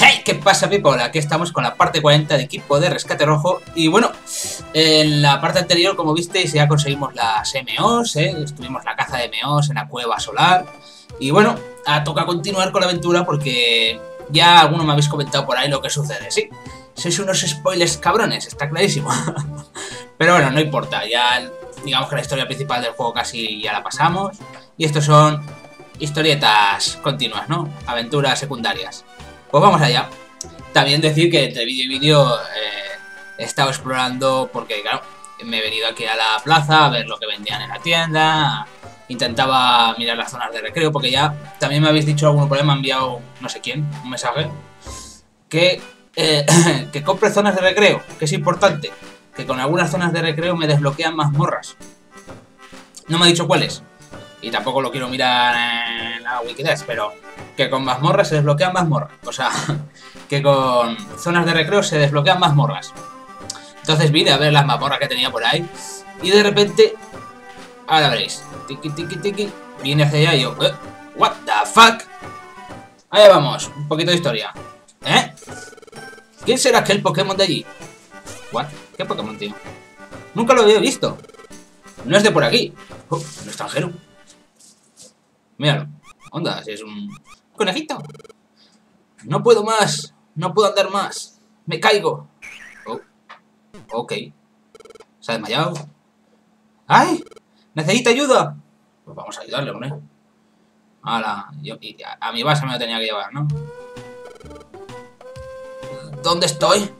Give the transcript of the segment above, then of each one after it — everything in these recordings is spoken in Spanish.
¡Hey! ¿Qué pasa, people? Aquí estamos con la parte 40 de equipo de rescate rojo. Y bueno, en la parte anterior, como visteis, ya conseguimos las MOs, estuvimos la caza de MOs en la cueva solar. Y bueno, toca continuar con la aventura porque ya alguno me habéis comentado por ahí lo que sucede, ¿sí? Sois unos spoilers cabrones, está clarísimo. Pero bueno, no importa, ya digamos que la historia principal del juego casi ya la pasamos. Y estos son historietas continuas, ¿no? Aventuras secundarias. Pues vamos allá. También decir que entre vídeo y vídeo he estado explorando porque, claro, me he venido aquí a la plaza a ver lo que vendían en la tienda. Intentaba mirar las zonas de recreo porque ya también me habéis dicho alguno por ahí, me ha enviado no sé quién un mensaje que, que compre zonas de recreo, que es importante, que con algunas zonas de recreo me desbloquean mazmorras. No me ha dicho cuáles y tampoco lo quiero mirar en la Wikidex, pero que con mazmorras se desbloquean mazmorras. O sea, que con zonas de recreo se desbloquean mazmorras. Entonces vine a ver las mazmorras que tenía por ahí y de repente, ahora veréis, tiki tiki tiki, viene hacia allá y yo, what the fuck. Allá vamos, un poquito de historia. ¿Quién será aquel Pokémon de allí? What? ¿Qué Pokémon, tío? Nunca lo había visto. No es de por aquí. Un extranjero. Míralo. Onda, si es un conejito. No puedo más. No puedo andar más. Me caigo. Oh. Ok. Se ha desmayado. ¡Ay! ¡Necesita ayuda! Pues vamos a ayudarle, hombre. A mi base me lo tenía que llevar, ¿no? ¿Dónde estoy?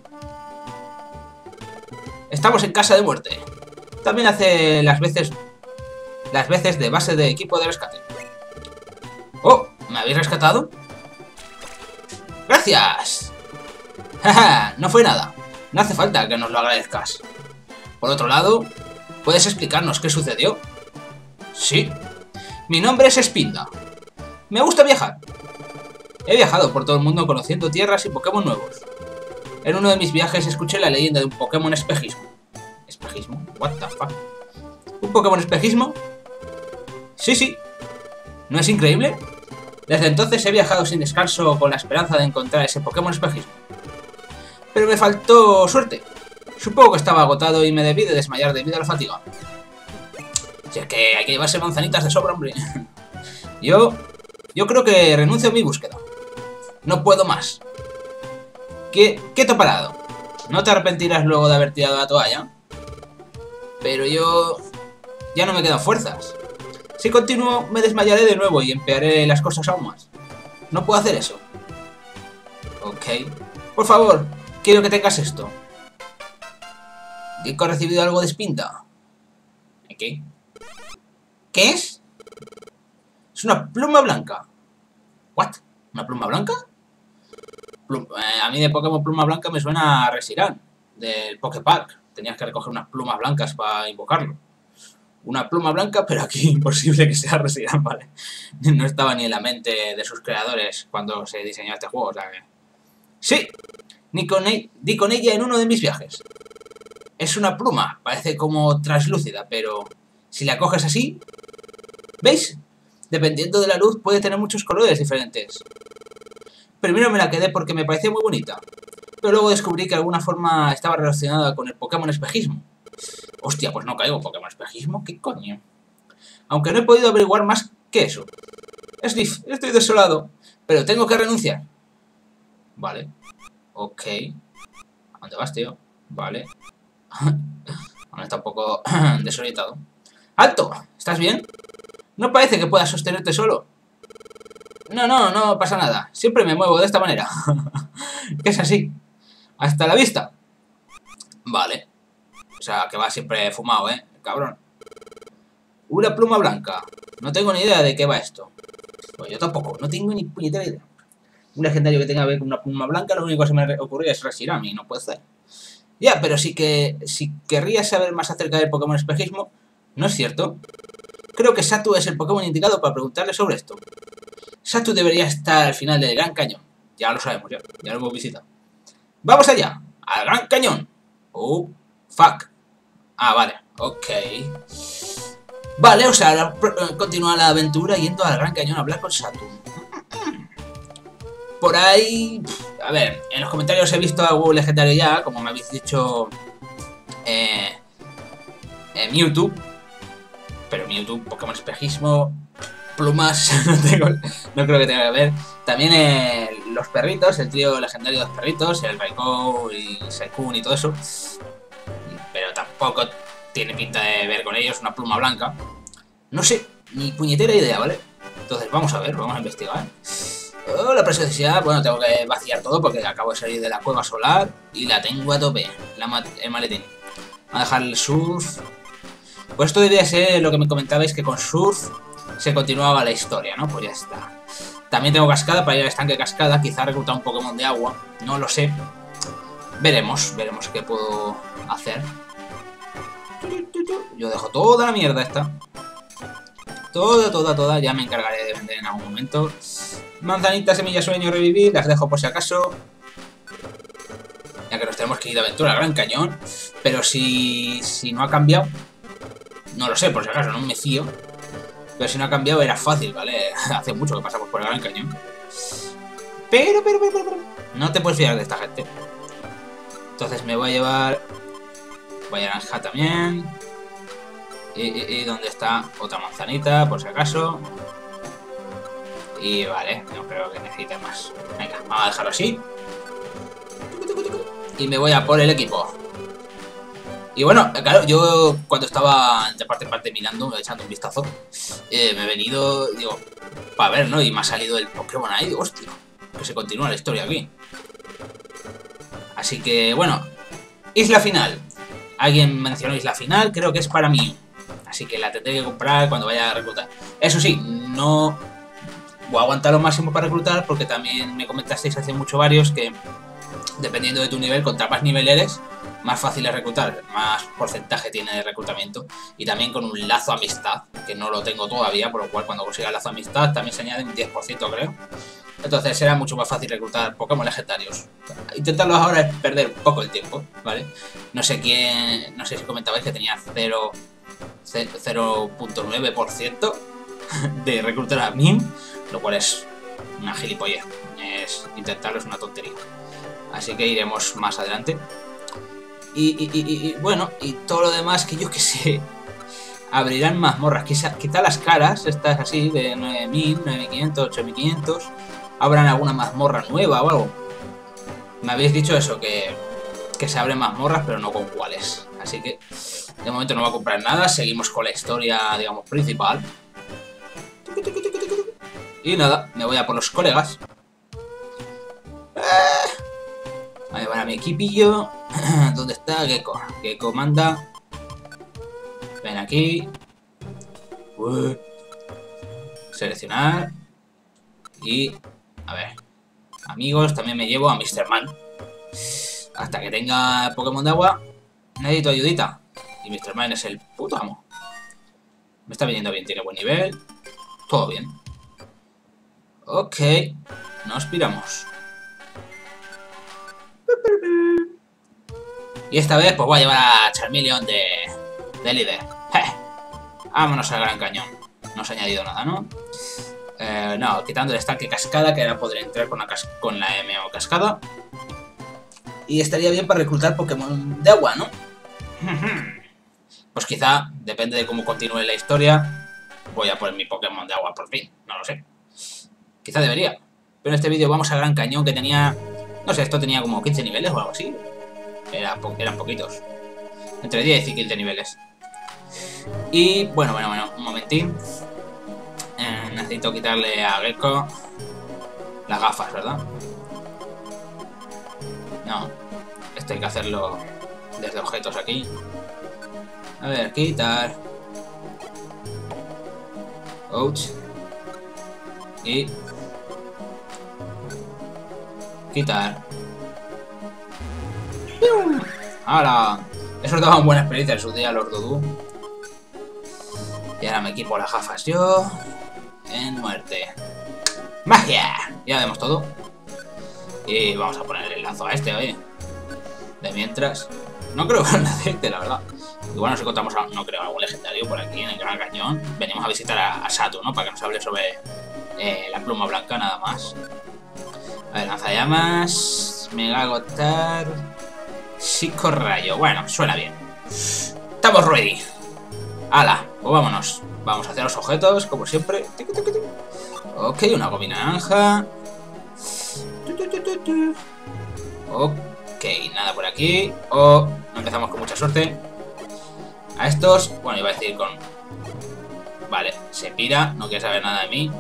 Estamos en casa de muerte. También hace las veces de base de equipo de rescate. ¡Oh! ¿Me habéis rescatado? ¡Gracias! ¡Jaja! No fue nada. No hace falta que nos lo agradezcas. Por otro lado, ¿puedes explicarnos qué sucedió? Sí. Mi nombre es Spinda. Me gusta viajar. He viajado por todo el mundo conociendo tierras y Pokémon nuevos. En uno de mis viajes escuché la leyenda de un Pokémon espejismo. ¿Espejismo? What the fuck? ¿Un Pokémon espejismo? Sí, sí. ¿No es increíble? Desde entonces he viajado sin descanso con la esperanza de encontrar ese Pokémon espejismo. Pero me faltó suerte. Supongo que estaba agotado y me debí de desmayar debido a la fatiga. Si es que hay que llevarse manzanitas de sobra, hombre. Yo creo que renuncio a mi búsqueda. No puedo más. ¿Qué te ha parado? ¿No te arrepentirás luego de haber tirado la toalla? Pero yo ya no me quedan fuerzas. Si continúo, me desmayaré de nuevo y empeoraré las cosas aún más. No puedo hacer eso. Ok. Por favor, quiero que tengas esto. Gecko ha recibido algo de Spinda. ¿Qué? ¿Qué es? Es una pluma blanca. ¿What? ¿Una pluma blanca? A mí de Pokémon pluma blanca me suena a Reshiram, del Poképark. Tenías que recoger unas plumas blancas para invocarlo. Una pluma blanca, pero aquí imposible que sea Reshiram, ¿vale? No estaba ni en la mente de sus creadores cuando se diseñó este juego, o sea que... ¡Sí! Di con ella en uno de mis viajes. Es una pluma, parece como translúcida, pero si la coges así... ¿Veis? Dependiendo de la luz puede tener muchos colores diferentes. Primero me la quedé porque me parecía muy bonita, pero luego descubrí que de alguna forma estaba relacionada con el Pokémon espejismo. Hostia, pues no caigo. ¿Pokémon espejismo? ¿Qué coño? Aunque no he podido averiguar más que eso. Sniff, estoy desolado, pero tengo que renunciar. Vale. Ok. ¿A dónde vas, tío? Vale. Ahora está un poco desorientado. ¡Alto! ¿Estás bien? No parece que puedas sostenerte solo. No pasa nada. Siempre me muevo de esta manera. Que es así. Hasta la vista. Vale. O sea, que va siempre fumado, cabrón. Una pluma blanca. No tengo ni idea de qué va esto. Pues yo tampoco. No tengo ni puñetera idea. Un legendario que tenga que ver con una pluma blanca, lo único que se me ocurrió es Reshiram y no puede ser. Ya, pero sí que... Si querrías saber más acerca del Pokémon espejismo, ¿no es cierto? Creo que Satu es el Pokémon indicado para preguntarle sobre esto. Satu debería estar al final del Gran Cañón. Ya lo sabemos, ya lo hemos visitado. ¡Vamos allá! ¡Al Gran Cañón! Oh, fuck. Ah, vale, ok. Vale, o sea, continúa la aventura yendo al Gran Cañón a hablar con Satu. Por ahí... A ver, en los comentarios he visto algo legendario ya, como me habéis dicho... Mewtwo. Pero Mewtwo, Pokémon espejismo... Plumas, no creo que tenga que ver. También los perritos, el trío legendario de los perritos, el Raikou y Saikun y todo eso. Pero tampoco tiene pinta de ver con ellos una pluma blanca. No sé, ni puñetera idea, ¿vale? Entonces vamos a ver, vamos a investigar. Oh, la preciosidad, bueno, tengo que vaciar todo porque acabo de salir de la cueva solar y la tengo a tope, el maletín. Vamos a dejar el surf. Pues esto debía ser lo que me comentabais, que con surf se continuaba la historia, ¿no? Pues ya está. También tengo cascada para ir al estanque de cascada. Quizá reclutar un Pokémon de agua. No lo sé. Veremos qué puedo hacer. Yo dejo toda la mierda esta. Toda. Ya me encargaré de vender en algún momento. Manzanita, semilla, sueño, revivir. Las dejo por si acaso. Ya que nos tenemos que ir de aventura al Gran Cañón. Pero si no ha cambiado... No lo sé, por si acaso, no me fío. Pero si no ha cambiado era fácil, ¿vale? Hace mucho que pasamos por el Gran Cañón. Pero... No te puedes fiar de esta gente. Entonces me voy a llevar... Voy a naranja también. Y ¿dónde está? Otra manzanita, por si acaso. Y vale, no creo que necesite más. Venga, vamos a dejarlo así. Y me voy a por el equipo. Y bueno, claro, yo cuando estaba de parte en parte mirando, echando un vistazo, me he venido, digo, para ver, ¿no? Y me ha salido el Pokémon ahí, digo, hostia, que se continúa la historia aquí. Así que, bueno, isla final. Alguien mencionó isla final, creo que es para mí. Así que la tendré que comprar cuando vaya a reclutar. Eso sí, no voy a aguantar lo máximo para reclutar, porque también me comentasteis hace mucho varios que, dependiendo de tu nivel, contra más nivel eres, más fácil es reclutar, más porcentaje tiene de reclutamiento. Y también con un lazo amistad, que no lo tengo todavía, por lo cual cuando consiga el lazo amistad también se añade un 10%, creo. Entonces será mucho más fácil reclutar Pokémon legendarios. Intentarlo ahora es perder un poco el tiempo, ¿vale? No sé si comentabais que tenía 0.9% de reclutar a Min, lo cual es una gilipollez. Intentarlo es una tontería. Así que iremos más adelante. Y bueno, y todo lo demás que yo que sé, abrirán mazmorras. Quizá las caras, estas así, de 9000, 9500, 8500, abran alguna mazmorra nueva o algo. Me habéis dicho eso, que se abren mazmorras, pero no con cuáles. Así que de momento no voy a comprar nada, seguimos con la historia, digamos, principal. Y nada, me voy a por los colegas. Voy a llevar a mi equipillo. ¿Dónde está Gecko? Gecko manda. Ven aquí. Seleccionar. Y... a ver. Amigos, también me llevo a Mr. Man. Hasta que tenga Pokémon de agua, necesito ayudita. Y Mr. Man es el puto amo. Me está viniendo bien, tiene buen nivel. Todo bien. Ok. Nos piramos. Y esta vez pues voy a llevar a Charmeleon de líder. Vámonos al Gran Cañón. No se ha añadido nada, ¿no? No, quitando el estanque cascada, que ahora podré entrar con la MO cascada. Y estaría bien para reclutar Pokémon de agua, ¿no? Pues quizá, depende de cómo continúe la historia, voy a poner mi Pokémon de agua por fin. No lo sé. Quizá debería. Pero en este vídeo vamos al Gran Cañón, que tenía... no sé, esto tenía como 15 niveles o algo así. Eran poquitos. Entre 10 y 15 niveles. Y bueno, un momentín. Necesito quitarle a Gecko las gafas, ¿verdad? No. Esto hay que hacerlo desde objetos aquí. A ver, quitar. Ouch. Y... quitar. ¡Hala! Eso daban buena experiencia en su día los Dodú. Y ahora me equipo las gafas yo. En muerte. ¡Magia! Ya vemos todo. Y vamos a poner el lazo a este, oye. De mientras... no creo que necesite, la verdad. Igual nos encontramos, no creo, algún legendario por aquí en el Gran Cañón. Venimos a visitar a Satu, ¿no? Para que nos hable sobre la pluma blanca, nada más. A ver, lanzallamas. Mega agotar. Psicorrayo. Bueno, suena bien. Estamos ready. ¡Hala! Pues vámonos. Vamos hacia los objetos, como siempre. Ok, una gomina naranja. Ok, nada por aquí. Oh, no empezamos con mucha suerte. A estos, bueno, iba a decir con... Vale, se pira, no quiere saber nada de mí.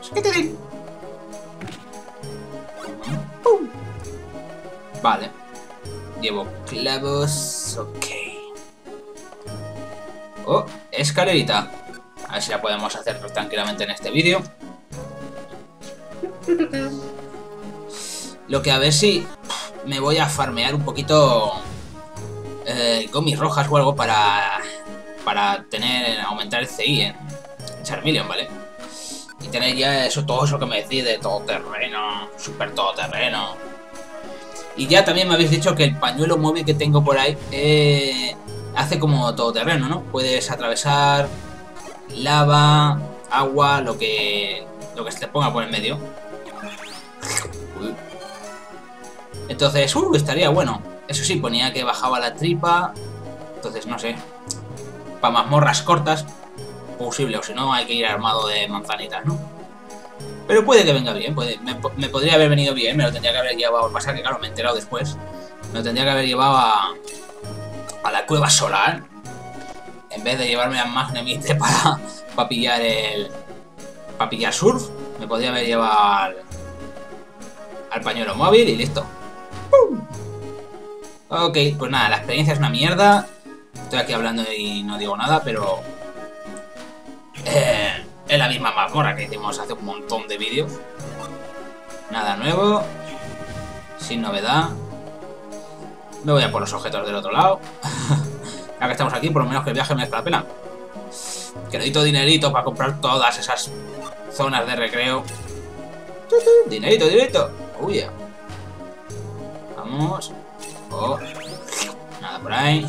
Vale. Llevo clavos. Ok. Oh, escalerita. A ver si la podemos hacer tranquilamente en este vídeo. Lo que a ver si me voy a farmear un poquito gomis rojas o algo para aumentar el CI en Charmeleon, ¿vale? Y tener ya eso, todo eso que me decís de todoterreno, super todoterreno. Y ya también me habéis dicho que el pañuelo móvil que tengo por ahí hace como todoterreno, ¿no? Puedes atravesar lava, agua, lo que se te ponga por el medio. Entonces, estaría bueno. Eso sí, ponía que bajaba la tripa. Entonces, no sé. Para mazmorras cortas, posible. O si no, hay que ir armado de manzanitas, ¿no? Pero puede que venga bien. Me podría haber venido bien. Me lo tendría que haber llevado. Pasa que, claro, me he enterado después. Me lo tendría que haber llevado a la cueva solar. En vez de llevarme a Magnemite para pillar para pillar surf. Me podría haber llevado al pañuelo móvil y listo. ¡Pum! Ok, pues nada, la experiencia es una mierda. Estoy aquí hablando y no digo nada, pero... es la misma mazmorra que hicimos hace un montón de vídeos. Nada nuevo. Sin novedad. Me voy a por los objetos del otro lado. Ya que estamos aquí, por lo menos que el viaje merezca la pena. Que necesito dinerito para comprar todas esas zonas de recreo. Dinerito, dinerito. Uy, vamos. Oh. Nada por ahí.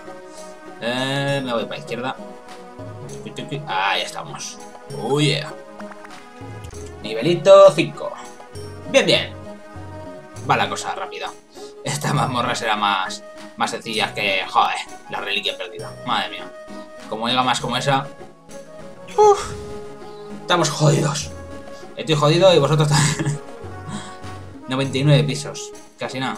Me voy para la izquierda. Ahí estamos. Uy, nivelito 5. Bien, bien. Va la cosa rápida. Esta mazmorra será más sencilla que... Joder, la reliquia perdida. Madre mía. Como diga más como esa... Estamos jodidos. Estoy jodido y vosotros también. 99 pisos. Casi nada.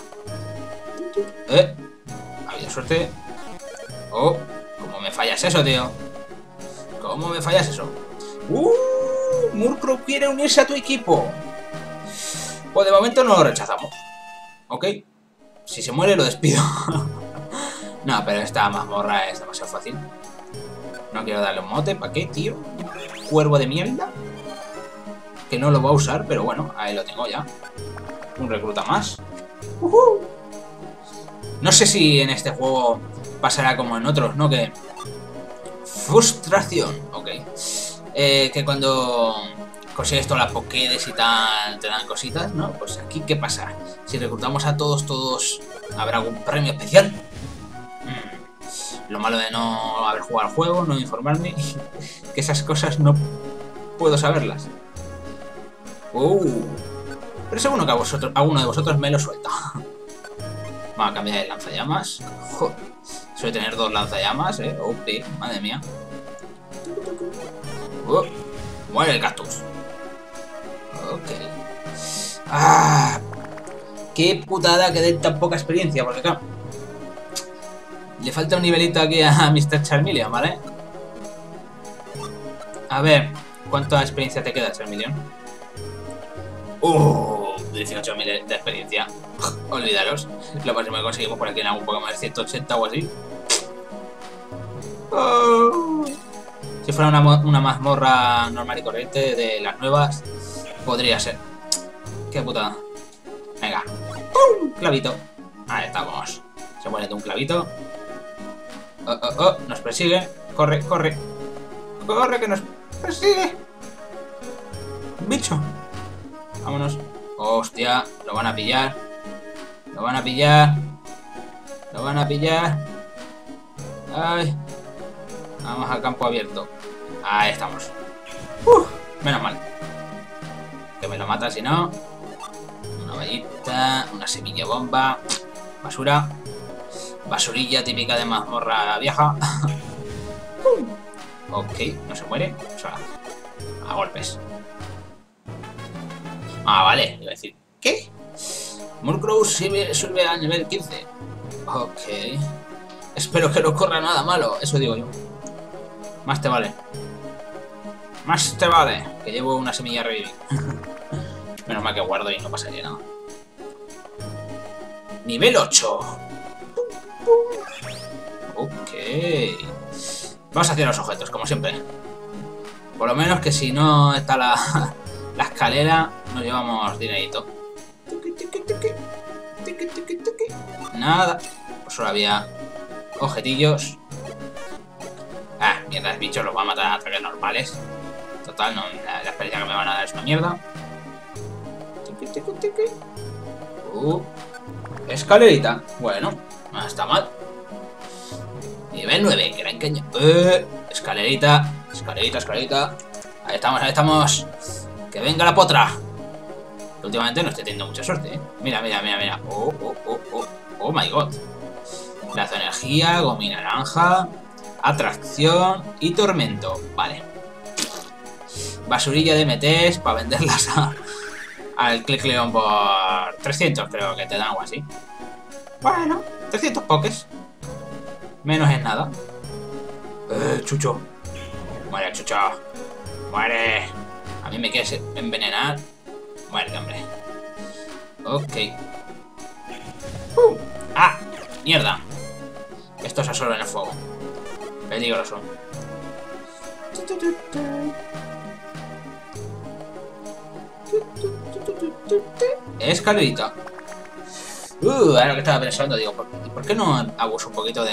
Ha habido suerte. Oh, ¿cómo me fallas eso, tío? ¿Cómo me fallas eso? Murkrow quiere unirse a tu equipo. Pues de momento no lo rechazamos. Ok. Si se muere lo despido. No, pero esta mazmorra es demasiado fácil. No quiero darle un mote. ¿Para qué, tío? Cuervo de mierda. Que no lo va a usar, pero bueno, ahí lo tengo ya. Un recluta más. No sé si en este juego pasará como en otros, ¿no? Que... Frustración. Ok. Que cuando consigues todas las Pokédex y tal, te dan cositas, ¿no? Pues aquí, ¿qué pasa? Si reclutamos a todos, ¿habrá algún premio especial? Lo malo de no haber jugado al juego, no informarme, que esas cosas no puedo saberlas. Pero seguro que alguno de vosotros me lo suelta. Vamos a cambiar de lanzallamas. Joder, suele tener 2 lanzallamas, madre mía. Muere el cactus. Ok. Qué putada que den tan poca experiencia, porque claro, le falta un nivelito aquí a Mr. Charmeleon, ¿vale? A ver, ¿cuánta experiencia te queda, Charmeleon? 18.000 de experiencia. Olvidaros. Lo máximo que conseguimos por aquí en algún Pokémon es 180 o así. Si fuera una mazmorra normal y corriente de las nuevas, podría ser. Qué putada. Venga. ¡Pum! Clavito. Ahí estamos. Se muere de un clavito. Nos persigue. Corre, corre. Corre, que nos persigue. Bicho. Vámonos. Hostia, lo van a pillar. Lo van a pillar. Lo van a pillar. Ay. Vamos al campo abierto. Ahí estamos. Menos mal. Que me lo mata, si no. toallita, una semilla bomba, basura, basurilla típica de mazmorra vieja. Ok, no se muere, o sea, a golpes. Ah, vale, iba a decir, ¿qué? Murkrow sube al nivel 15. Ok. Espero que no ocurra nada malo, eso digo yo. Más te vale. Más te vale, que llevo una semilla revivir. Menos mal que guardo y no pasaría nada. Nivel 8. Ok. Vamos hacia los objetos, como siempre. Por lo menos que si no está la escalera, nos llevamos dinerito. Nada. Pues solo había objetillos. Ah, mierda, el bicho los va a matar a ataques normales. Total, no, la experiencia que me van a dar es una mierda. Escalerita. Bueno, no está mal. Nivel 9, gran caña. Escalerita, escalerita, escalerita. Ahí estamos, ahí estamos. Que venga la potra. Últimamente no estoy teniendo mucha suerte, ¿eh? Mira, mira, mira, mira. Oh my god. Lazo de energía, gomina naranja, atracción y tormento. Vale. Basurilla de MTs para venderlas al Clecleon por 300, creo que te dan algo así. Bueno, 300 pokés. Menos es nada. Chucho. Muere, Chucho. Muere. A mí me quieres envenenar. Muerte, hombre. Ok. ¡Ah! ¡Mierda! Esto se absorbe en el fuego. Peligroso. Escalerita. Ahora que estaba pensando, digo, ¿por qué no abuso un poquito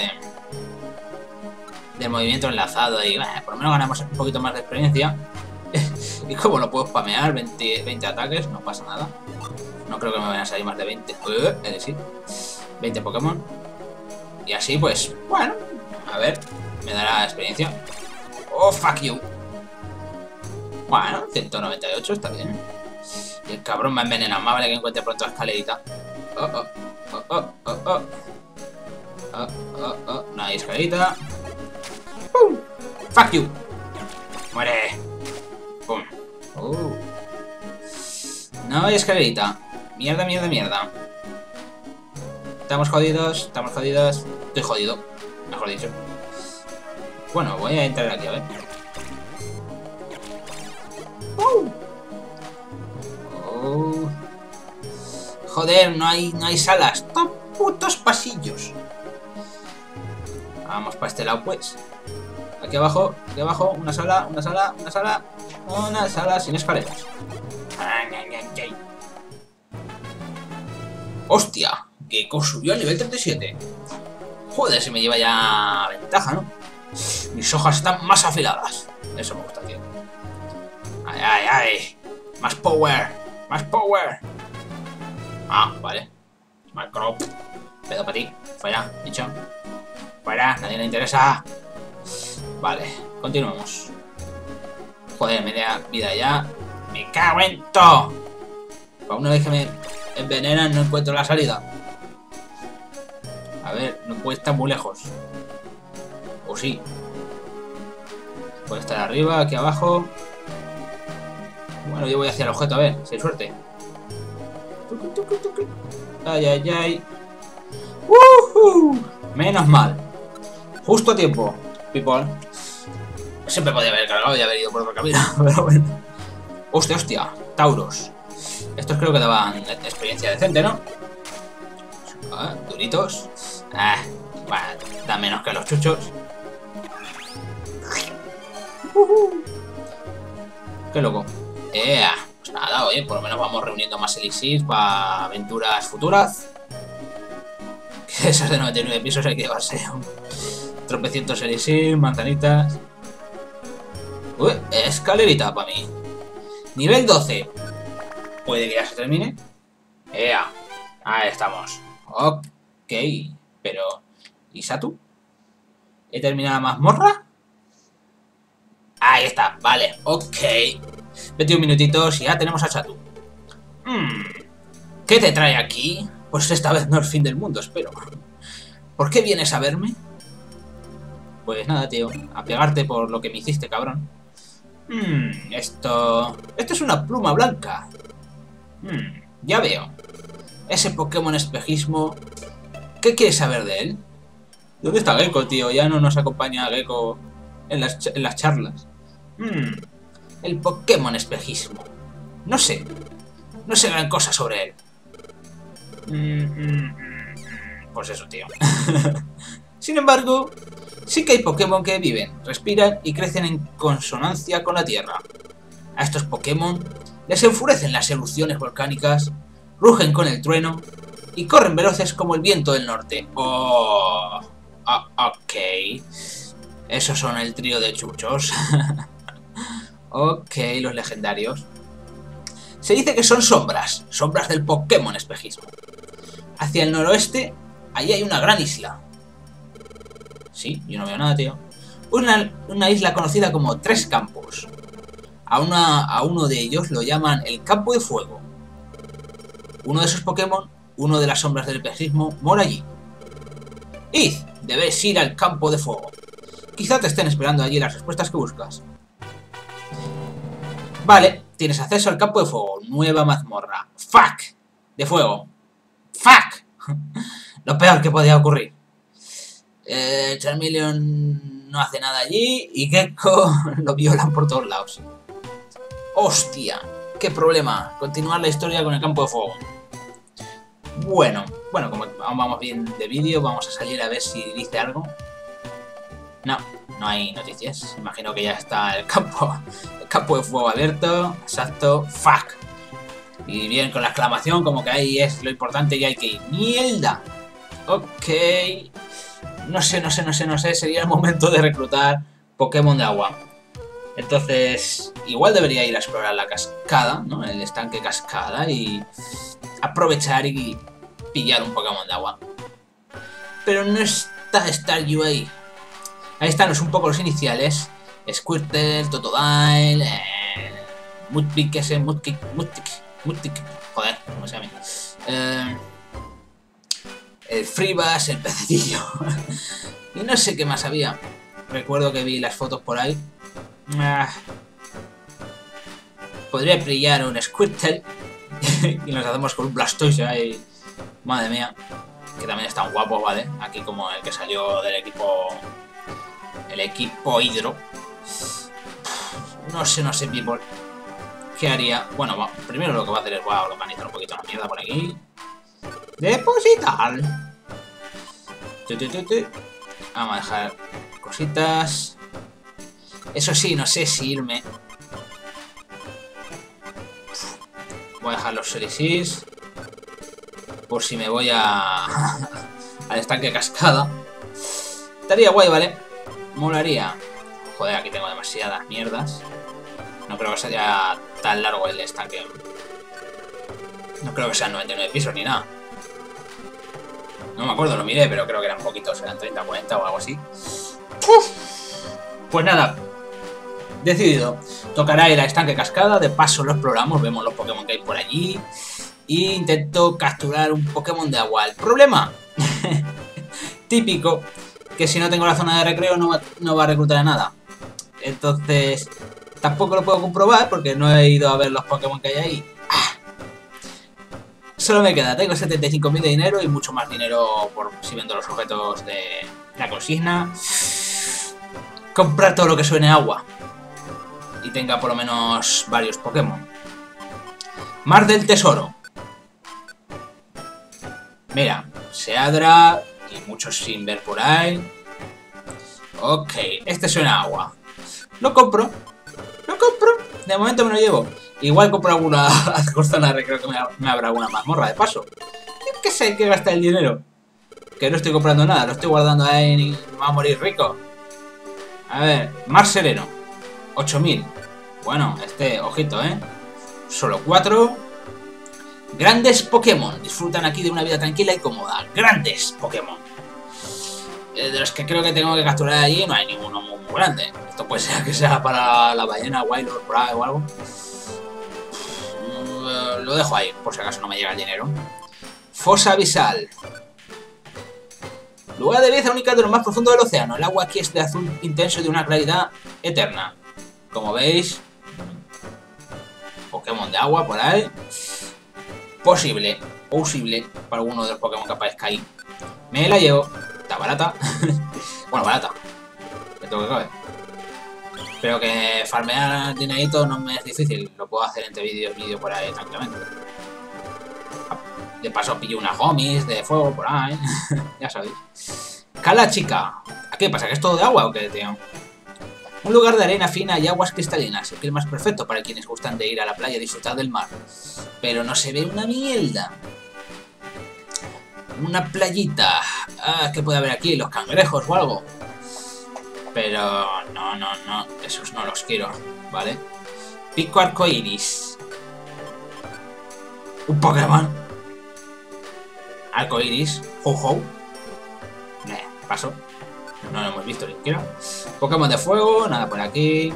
del movimiento enlazado? Y por lo menos ganamos un poquito más de experiencia. Y como lo puedo spamear, 20 ataques, no pasa nada. No creo que me vayan a salir más de 20. Es decir, 20 Pokémon. Y así, pues, bueno, a ver, me dará experiencia. Oh, fuck you. Bueno, 198 está bien. Y el cabrón me envenena. Más vale que encuentre pronto la escalerita. No hay escalerita. ¡Pum! Fuck you. Muere. Pum. No hay escalerita. Mierda, mierda, mierda. Estamos jodidos, estamos jodidos. Estoy jodido, mejor dicho. Bueno, voy a entrar aquí, a ver. Joder, no hay salas. ¡Tan putos pasillos! Vamos para este lado, pues. Aquí abajo, una sala, una sala, una sala. Una sala sin escaleras. ¡Hostia! Gecko subió al nivel 37. Joder, se me lleva ya ventaja, ¿no? Mis hojas están más afiladas. Eso me gusta, tío. ¡Ay, ay, ay! ¡Más power! ¡Más power! Ah, vale. Macro. Pedo para ti. Fuera, dicho. Fuera, nadie le interesa. Vale, continuamos. Joder, media vida ya. ¡Me cago en todo! Para una vez que me envenenan no encuentro la salida. A ver, no puede estar muy lejos. O sí. Puede estar arriba, aquí abajo. Bueno, yo voy hacia el objeto, a ver, si hay suerte. Ay, ay, ay. Menos mal. Justo a tiempo, people. Siempre podía haber cargado y haber ido por otro camino, pero bueno. Hostia, hostia. Tauros. Estos creo que daban experiencia decente, ¿no? Duritos. Bueno, dan menos que los chuchos. Qué loco. Pues nada, oye, por lo menos vamos reuniendo más elixir para aventuras futuras. Que esas de 99 pisos hay que llevarse tropecientos elixir, manzanitas. Uy, escalerita para mí. Nivel 12. Puede que ya se termine. Ahí estamos. Ok. Pero... ¿y Satu? ¿He terminado la mazmorra? Ahí está, vale, ok. 21 minutitos y ya tenemos a Satu. ¿Qué te trae aquí? Pues esta vez no es el fin del mundo, espero. ¿Por qué vienes a verme? Pues nada, tío. A pegarte por lo que me hiciste, cabrón. Esto es una pluma blanca. Ya veo. Ese Pokémon espejismo... ¿Qué quieres saber de él? ¿Dónde está Gecko, tío? Ya no nos acompaña Gecko en las charlas. El Pokémon espejismo. No sé. No sé gran cosa sobre él. Pues eso, tío. Sin embargo, sí que hay Pokémon que viven, respiran y crecen en consonancia con la Tierra. A estos Pokémon les enfurecen las erupciones volcánicas, rugen con el trueno y corren veloces como el viento del norte. Oh, ok. Esos son el trío de chuchos. Ok, los legendarios. Se dice que son sombras del Pokémon espejismo. Hacia el noroeste, allí hay una gran isla. Sí, yo no veo nada, tío. Una isla conocida como Tres Campos. A uno de ellos lo llaman el Campo de Fuego. Uno de esos Pokémon, uno de las sombras del espejismo, mora allí. Id, debes ir al Campo de Fuego. Quizá te estén esperando allí las respuestas que buscas. Vale, tienes acceso al Campo de Fuego. Nueva mazmorra. ¡Fuck! De fuego. ¡Fuck! Lo peor que podía ocurrir. Charmeleon no hace nada allí y Gecko lo violan por todos lados. ¡Hostia! ¡Qué problema! Continuar la historia con el Campo de Fuego. Bueno, como vamos bien de vídeo, vamos a salir a ver si dice algo. No hay noticias. Imagino que ya está el campo de fuego abierto. Exacto. ¡Fuck! Y bien con la exclamación, como que ahí es lo importante y hay que ir. ¡Mierda! Ok. No sé. Sería el momento de reclutar Pokémon de agua. Entonces, igual debería ir a explorar la cascada, ¿no? El estanque cascada y aprovechar y pillar un Pokémon de agua. Pero no está Staryu ahí. Ahí están un poco los iniciales. Squirtle, Totodile, Mudkip, joder, ¿cómo se llama? El Freebas, el pececillo. Y no sé qué más había. Recuerdo que vi las fotos por ahí. Podría brillar un Squirtle. Y nos hacemos con un Blastoise ahí. Madre mía. Que también está un guapo, ¿vale? Aquí como el que salió del equipo... El equipo Hydro. No sé, people. ¿Qué haría? Bueno, primero lo que va a hacer es... Voy a organizar un poquito la mierda por aquí. Depositar. Vamos a dejar cositas. Eso sí, no sé si irme. Voy a dejar los Selisis. Por si me voy a... al estanque cascada. Estaría guay, ¿vale? Molaría. Joder, aquí tengo demasiadas mierdas. No creo que sea tan largo el estanque. No creo que sean 99 pisos ni nada. No me acuerdo, lo miré, pero creo que eran poquitos. Eran 30, 40 o algo así. Pues nada. Decidido. Tocará ir al estanque cascada. De paso lo exploramos. Vemos los Pokémon que hay por allí. E intento capturar un Pokémon de agua. El problema... típico. Que si no tengo la zona de recreo no va a reclutar a nada. Entonces... tampoco lo puedo comprobar porque no he ido a ver los Pokémon que hay ahí. Solo me queda, tengo 75.000 de dinero y mucho más dinero por si vendo los objetos de la consigna. Comprar todo lo que suene agua. Y tenga por lo menos varios Pokémon. Mar del Tesoro. Mira, Seadra y muchos sin ver por ahí. Ok, este suena a agua. Lo compro. De momento me lo llevo. Igual compro alguna zona, creo que me habrá alguna mazmorra de paso. Yo qué sé, que gastar el dinero. Que no estoy comprando nada, lo estoy guardando ahí y me va a morir rico. A ver, Mar Sereno. 8.000. Bueno, ojito, Solo 4. Grandes Pokémon. Disfrutan aquí de una vida tranquila y cómoda. Grandes Pokémon. De los que creo que tengo que capturar allí no hay ninguno muy grande. Esto puede ser que sea para la ballena Wild por ahí o algo. Lo dejo ahí, por si acaso no me llega el dinero. Fosa abisal. Lugar de belleza única de lo más profundo del océano. El agua aquí es de azul intenso y de una claridad eterna. Como veis, Pokémon de agua por ahí. Posible para alguno de los Pokémon que aparezca ahí. Me la llevo. Está barata. Bueno, barata. Que tengo que caber. Pero que farmear dinerito no me es difícil. Lo puedo hacer entre vídeo por ahí tranquilamente. De paso pillo unas gomis de fuego por ahí. Ya sabéis. Cala Chica. ¿A qué pasa? ¿Que es todo de agua o qué, tío? Un lugar de arena fina y aguas cristalinas. El clima es perfecto para quienes gustan de ir a la playa y disfrutar del mar. Pero no se ve una mierda. Una playita. Ah, ¿qué puede haber aquí? ¿Los cangrejos o algo? Pero no. Esos no los quiero, ¿vale? Pico arcoiris. Un Pokémon. Arcoiris. Ho-ho. Paso. No lo hemos visto ni siquiera. Pokémon de fuego, nada por aquí.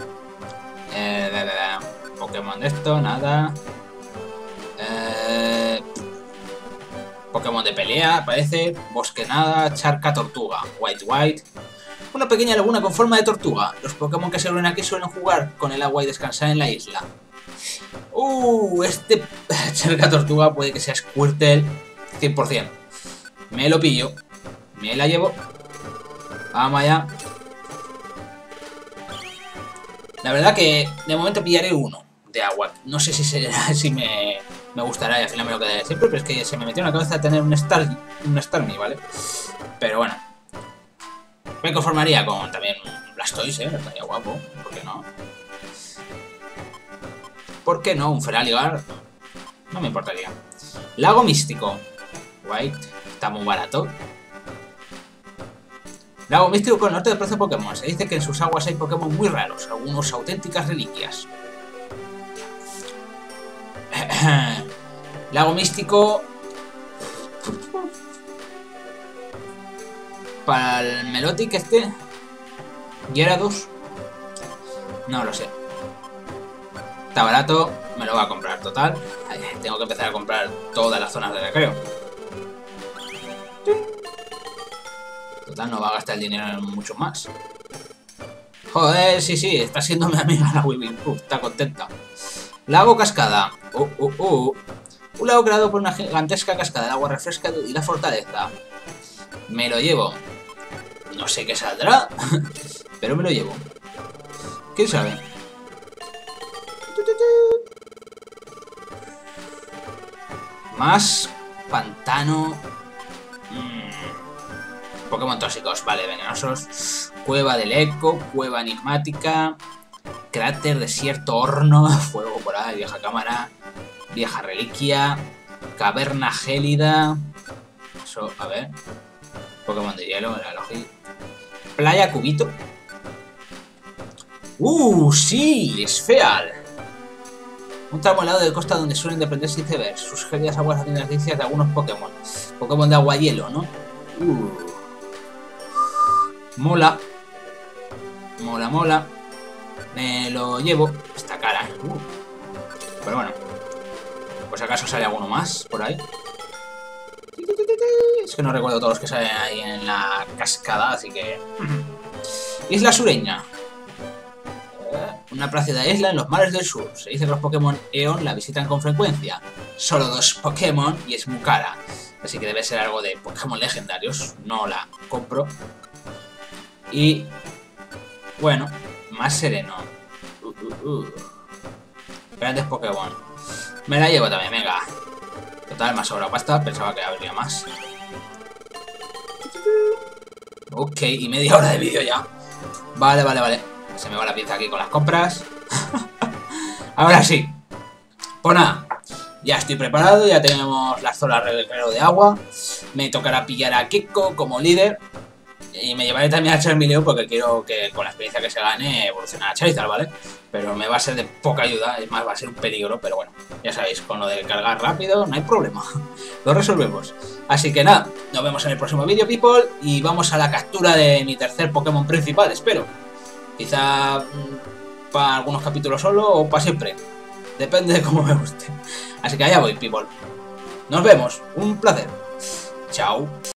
Pokémon de esto, nada. Pokémon de pelea, parece. Bosque nada. Charca tortuga. White. Una pequeña laguna con forma de tortuga. Los Pokémon que se reúnen aquí suelen jugar con el agua y descansar en la isla. Este Charca tortuga puede que sea Squirtle 100%. Me lo pillo. Me la llevo. Vamos allá. La verdad que de momento pillaré uno de agua. No sé si me gustará y al final me lo quedaré siempre, pero es que se me metió en la cabeza tener un Starmie, ¿vale? Pero bueno. Me conformaría con también un Blastoise, estaría guapo. ¿Por qué no? ¿Por qué no? Un Feraligatr. No me importaría. Lago místico. White. Está muy barato. Lago místico con el norte del precio Pokémon. Se dice que en sus aguas hay Pokémon muy raros, algunos auténticas reliquias. Lago místico. Para el Melotic este. Gyarados. No lo sé. Está barato, me lo voy a comprar total. Tengo que empezar a comprar todas las zonas de recreo. Total, no va a gastar el dinero en mucho más. Joder, sí, está siendo mi amiga la Weaving. Está contenta. Lago cascada. Un lago creado por una gigantesca cascada. El agua refresca y la fortaleza. Me lo llevo. No sé qué saldrá, pero me lo llevo. ¿Quién sabe? Más pantano. Pokémon tóxicos, vale, venenosos. Cueva del eco, cueva enigmática. Cráter, desierto, horno. Fuego por ahí, vieja cámara. Vieja reliquia. Caverna gélida. Eso, a ver. Pokémon de hielo, era lógico. Playa cubito. Sí, Esfeal. Un tramo helado de costa donde suelen desprenderse icebergs. Sus gélidas aguas hacen las delicias de algunos Pokémon. Pokémon de agua hielo, ¿no? Mola. Mola. Me lo llevo. Está cara. Pero bueno. Pues acaso sale alguno más por ahí. Es que no recuerdo todos los que salen ahí en la cascada, así que... Isla sureña. Una plácida isla en los mares del sur. Se dice que los Pokémon Eon la visitan con frecuencia. Solo 2 Pokémon y es muy cara. Así que debe ser algo de Pokémon legendarios. No la compro. Y... bueno, más sereno. Grandes Pokémon. Me la llevo también, venga. Total, me ha sobrado pasta. Pensaba que habría más. Ok, y media hora de vídeo ya. Vale. Se me va la pinza aquí con las compras. Ahora sí. Pues nada. Ya estoy preparado. Ya tenemos las zonas de recreo de agua. Me tocará pillar a Kiko como líder. Y me llevaré también a Charmeleon porque quiero que con la experiencia que se gane evolucionar a Charizard, ¿vale? Pero me va a ser de poca ayuda. Es más, va a ser un peligro. Pero bueno, ya sabéis, con lo de cargar rápido no hay problema. Lo resolvemos. Así que nada, nos vemos en el próximo vídeo, people. Y vamos a la captura de mi tercer Pokémon principal, espero. Quizá para algunos capítulos solo o para siempre. Depende de cómo me guste. Así que allá voy, people. Nos vemos. Un placer. Chao.